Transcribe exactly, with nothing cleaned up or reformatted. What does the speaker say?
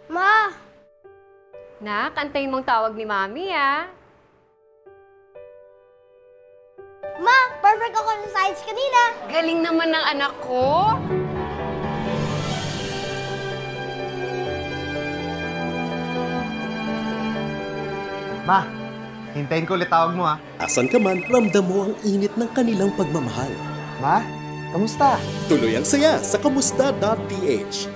Ma! Nak, antayin mong tawag ni Mami, ah. Ma! Perfect ako sa science kanina! Galing naman ng anak ko. Ma, hintayin ko ulit tawag mo ha. Asan ka man, ramdam mo ang init ng kanilang pagmamahal. Ma, kamusta? Tuloy ang saya sa kamusta dot p h.